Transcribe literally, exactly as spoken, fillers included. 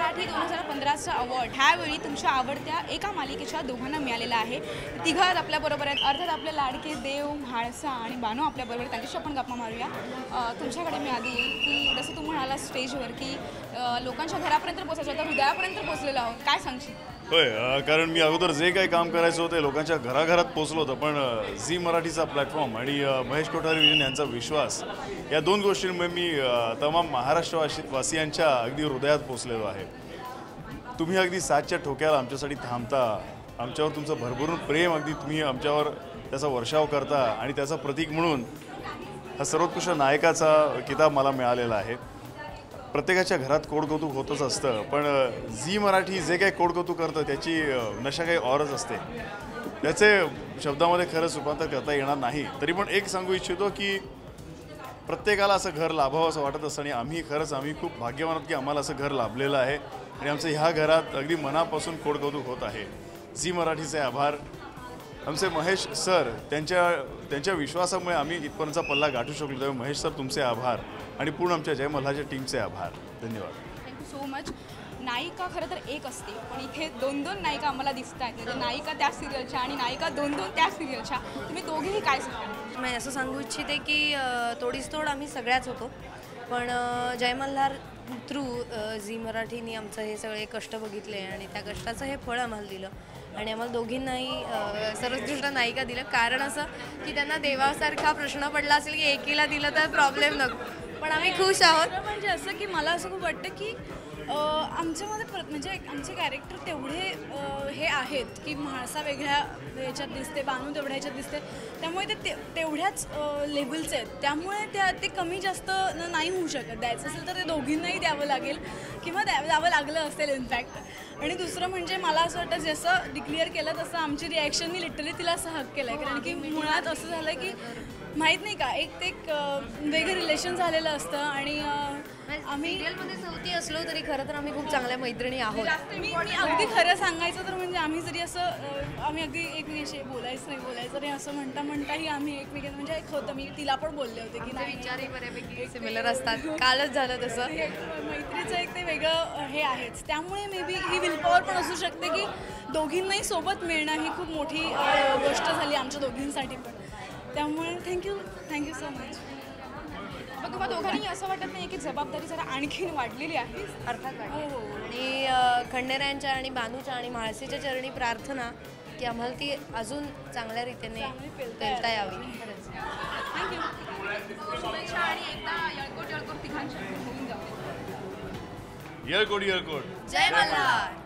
मराठी दोन हजार पंधराचा अवॉर्ड ह्यावेळी तुमच्या आवडत्या एका मालिकेच्या दोघांना मिळालेला आहे। तिघात आपल्याबरोबर आहेत, अर्थात आपले लाडके देव म्हाळसा आणि बानू आपल्याबरोबर, त्यांच्याशी आपण गप्पा मारूया। तुमच्याकडे मी आधी की जसं तू म्हणाला स्टेजवर की लोकांच्या घरापर्यंत पोहोचायचं तर हृदयापर्यंत पोहोचलेलो आहोत, काय सांगशील? होय, कारण मी अगोदर जे काही काम करायचं होतं लोकांच्या घराघरात पोहोचलो होतं, पण झी मराठीचा प्लॅटफॉर्म आणि महेश कोठारी विजन यांचा विश्वास या दोन गोष्टींमुळे मी तमाम महाराष्ट्रवासियांच्या अगदी हृदयात पोहोचलेलो आहे। तुम्ही अगदी सातच्या ठोक्याला आमच्यासाठी थांबता, आमच्यावर तुमचं भरभरून प्रेम अगदी तुम्ही आमच्यावर त्याचा वर्षाव करता आणि त्याचा प्रतीक म्हणून हा सर्वोत्कृष्ट नायकाचा किताब मला मिळालेला आहे। प्रत्येकाच्या घरात कोडकौतुक होतच असतं, पण झी मराठी जे काही कोडकौतुक करतं त्याची नशा काही औरच असते, त्याचे शब्दामध्ये खरंच रूपांतर करता येणार नाही। तरी पण एक सांगू इच्छितो की प्रत्येकाला असं घर लाभावं असं वाटत असतं आणि आम्ही खरंच आम्ही खूप भाग्यवान आहोत की आम्हाला असं घर लाभलेलं आहे आणि आमचं ह्या घरात अगदी मनापासून कोडकौतुक होत आहे। झी मराठीचे आभार। आमचे महेश सर त्यांच्या त्यांच्या विश्वासामुळे आम्ही इथपर्यंतचा पल्ला गाठू शकलो, त्यामुळे महेश सर तुमचे आभार आणि पूर्ण आमच्या जय मल्हारच्या टीमचे आभार। धन्यवाद, थँक्यू सो मच। नायिका खरं तर एक असते, पण इथे दोन दोन नायिका आम्हाला दिसत आहेत, म्हणजे नायिका त्या सिरियलच्या आणि नायिका दोन दोन त्या सिरियलच्या, तुम्ही दोघेही काय सांगा? मी असं सांगू इच्छिते की तोडीस तोड आम्ही सगळ्याच होतो, पण जय मल्हार थ्रू झी मराठीने आमचं हे सगळे कष्ट बघितले आणि त्या कष्टाचं हे फळ आम्हाला दिलं आणि आम्हाला दोघींनाही सर्वोत्कृष्ट नायिका दिलं। कारण असं की त्यांना देवासारखा प्रश्न पडला असेल की एकीला दिलं तर प्रॉब्लेम नको, पण आम्ही खुश आहोत। म्हणजे असं की मला असं खूप वाटतं की आमच्यामध्ये परत म्हणजे आमचे कॅरेक्टर तेवढे हे आहेत की म्हाळसा वेगळ्या ह्याच्यात दिसते, बानू तेवढ्या ह्याच्यात दिसते, त्यामुळे ते तेवढ्याच लेवलचे आहेत, त्यामुळे त्या ते कमी जास्त नाही होऊ शकत। द्यायचं असेल तर ते दोघींनाही द्यावं लागेल किंवा द्यावं द्यावं लागलं असेल इनफॅक्ट। आणि दुसरं म्हणजे मला असं वाटतं जसं डिक्लेअर केलं तसं आमची रिॲक्शननी लिटरली तिला असं हक केलं आहे, कारण की मुळात असं झालं की माहीत नाही का एक ते एक वेगळं रिलेशन झालेलं असतं आणि आम्ही सिरियलमध्ये चौथी असलो तरी खरं तर आम्ही खूप चांगल्या मैत्रिणी आहोत। मी मी अगदी खरं सांगायचं तर म्हणजे आम्ही जरी असं आम्ही अगदी एकमेकांशी बोलायचं नाही बोलायचं नाही असं म्हणता म्हणताही आम्ही एकमेकांना म्हणजे एक होतं, मी तिला पण बोलले होते की नाही विचारही बऱ्यापैकी सिमिलर असतात, कालच झालं तसं। मैत्रीचं एक ते वेगळं हे आहेच, त्यामुळे मे बी ही विलपॉवर पण असू शकते की दोघींनाही सोबत मिळणं ही खूप मोठी गोष्ट झाली आमच्या दोघींसाठी पण, त्यामुळे थँक्यू थँक्यू सो मच। पण तुम्हा दोघांनी असं वाटत नाही की जबाबदारी जरा आणखीन वाढलेली आहे? अर्थात हो हो, आणि खंडेरायांच्या आणि बानूच्या आणि म्हाळसेच्या चरणी प्रार्थना की आम्हाला ती अजून चांगल्या रीतीने पेलता यावी। थँक्यू, शुभेच्छा आणि एकदा येळकोट येळकोट तिघांच्या होऊन जाऊ। येळकोट येळकोट, जय मल्हार।